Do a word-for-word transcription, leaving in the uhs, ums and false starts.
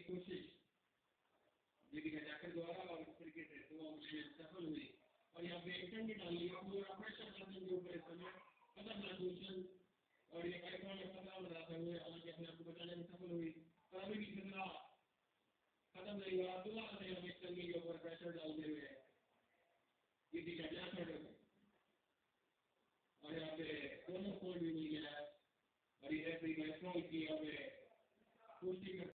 कोशिश दीदी का जाकर द्वारा और क्रिकेट दो सफल हुई और यहाँ पे एक भी डाल लिया और प्रेशर डालने के ऊपर इस समय कदम नादूशन और ये कार्यक्रम में खतरा बना रहा हुए हालांकि अपने आपको बचाने में सफल हुई और अभी भी खतरा खत्म नहीं हुआ दोबारा से हम एक चंगी के ऊपर प्रेशर डालते हुए दीदी का जाकर और यहाँ पे दोनों फोन भी मिल गया है और ये रेफरी का स्ट्रॉन्ग की यहाँ पे पुष्टि